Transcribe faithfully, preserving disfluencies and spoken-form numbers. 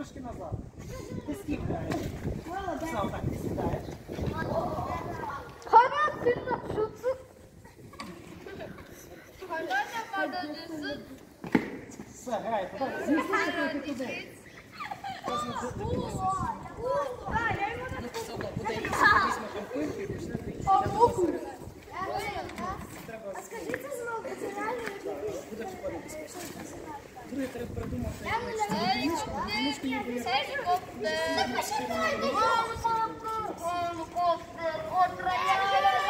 трошки назад. Ти скіп граєш. Все, отак, ти сідаєш. Характер що це? Все, грай, подав. Змістися трохи туди. Кожен додивився. Буде їсти, візьме компильку і почне доїсти. А скажи це знову, це реально Буде входити безпечно. Друге, треба придумати. Гелікоптер, гелікоптер, отравляє.